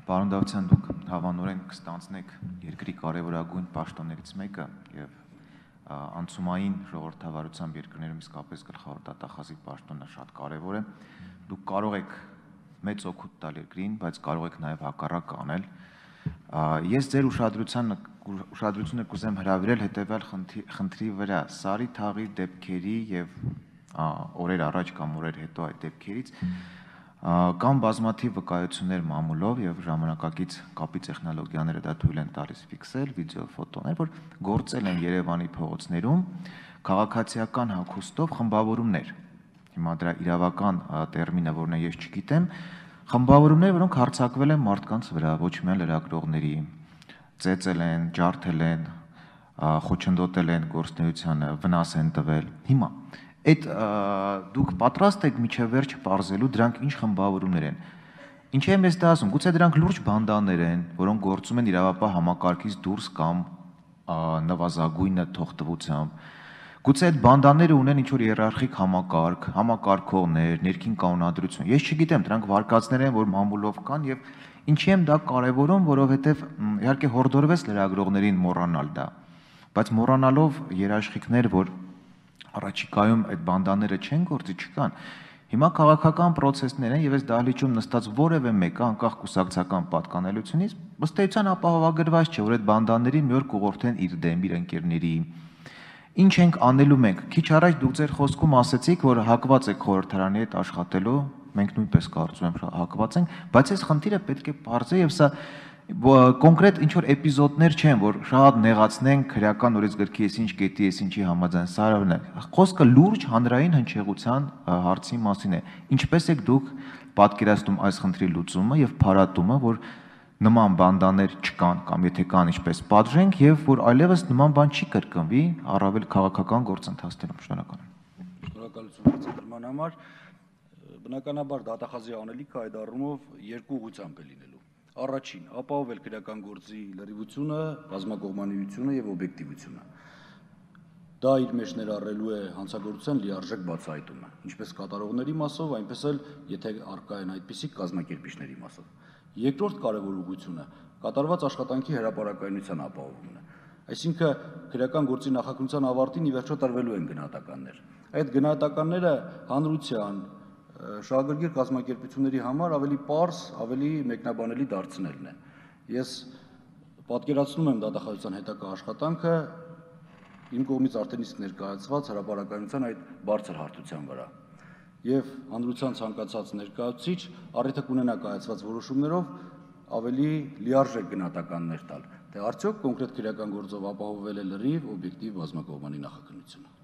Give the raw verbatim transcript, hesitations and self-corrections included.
Պարոն Դավթյան, դուք հավանորեն կստանձնեք երկրի կարևորագույն պաշտոններից մեկը եւ անցումային ժողովրդավարությամբ երկրներում իսկապես գլխավոր դատախազի պաշտոնը շատ կարևոր է։ Դուք կարող եք մեծ օգուտ տալ երկրին, բայց կարող եք նաեւ հակառակը անել։ Ես ձեր ուշադրության ուշադրությունը կուզեմ հրավիրել հետեւյալ խնդրի վրա՝ Սարի թաղի դեպքերի եւ օրեր առաջ կամ օրեր հետո այդ դեպքերից կան բազմաթիվ վկայություններ մամուլով եւ ժամանակակից կապի տեխնոլոգիաները դա թույլ են տալիս ֆիքսել, վիդեո, ֆոտոներ, որ գործել են Երևանի փողոցներում քաղաքացիական հագուստով խմբավորումներ։ Հիմա դրա իրավական տերմինը որն է ես չգիտեմ, խմբավորումներ, որոնք հարձակվել են մարդկանց վրա, ոչ միայն լրագրողների, ծեծել են, ջարդել են, խոչընդոտել են գործունեությանը, վնաս են տվել։ Հիմա այդ դուք պատրաստ եք միջև վերջ պարզելու դրանք ինչ խմբավորումներ են։ Ինչի եմ ես դա ասում, գուցե դրանք լուրջ բանդաներ են, որոնք գործում են իրավապահ համակարգից դուրս կամ նվազագույնը թողտվությամբ։ Գուցե այդ բանդաները ունեն ինչ-որ հիերարխիկ համակարգ, համակարգողներ, ներքին կանոնադրություն։ Ես չգիտեմ, դրանք վարկածներ են, որ մամուլով կան եւ ինչի եմ դա կարեւորում, որովհետեւ իհարկե հորդորվեց լրագրողներին մոռանալ դա, բայց մոռանալով երաշխիքներ, որ առաջիկայում այդ բանդաները չեն գործի, չկան։ Հիմա քաղաքական process-ներ են եւ այս դահլիճում նստած որևէ մեկը անկախ կուսակցական պատկանելությունից ըստ էության ապահովագրված չէ, որ այդ բանդաների մի օր կուղղորդեն իր դեմ, իր ընկերների։ Ինչ ենք անելու մենք։ Քիչ առաջ դուք ձեր խոսքում ասացիք, որ հակված եք խորհրդարանի հետ աշխատելու, մենք նույնպես կարծում եմ հակված ենք, բայց այս խնդիրը պետք է բարձր եւ սա կոնկրետ ինչ-որ էպիզոդներ չեն, որ շատ նեղացնենք քրեական օրենսգրքի ես ինչ կետի, ես ինչի համաձայն, սարավն է։ Խոսքը լուրջ հանրային հնչեղության հարցի մասին է։ Ինչպես եք դուք պատկերացնում այս խնդրի լուծումը եւ փարատումը, որ նման բանդաներ չկան կամ եթե կան ինչպես պատժենք եւ որ այլևս նման բան չի կրկնվի առավել քաղաքական գործընթացներում։ Շնորհակալ եմ։ Շնորհակալություն հարցադրման համար։ Բնականաբար դատախազի անելիքը այդ առումով երկու ուղղությամբ է լինելու։ Առաջին, ապահովել քրեական գործի լրիվությունը, բազմակողմանիությունը եւ օբյեկտիվությունը։ Դա իր մեջ ներառելու է հանցագործության լիարժեք բացահայտումը, ինչպես կատարողների մասով, այնպես էլ եթե առկա են այդպիսի կազմակերպիչների մասով։ Երկրորդ կարևոր ուղղությունը կատարված աշխատանքի հրապարակայնության ապահովումն է։ Այսինքն քրեական գործի նախաքննության ավարտին ի վերջո տրվելու են գնահատականներ։ Այդ գնահատականները հանրության շահագրգիռ կազմակերպությունների համար ավելի պարզ, ավելի մեկնաբանելի դարձնելն է։ Ես պատկերացնում եմ դատախազության հետագա աշխատանքը իմ կողմից արդեն իսկ ներկայացված հրապարակայնության այդ բարձր հարթության վրա։ Եվ հանրության ցանկացած ներկայացուցիչ առիթը կունենա կայացված որոշումներով ավելի լիարժեք գնահատականներ տալ, թե արդյոք կոնկրետ քրեական գործով ապահովել է լրիվ օբյեկտիվ բազմակողմանի նախաքննությունը։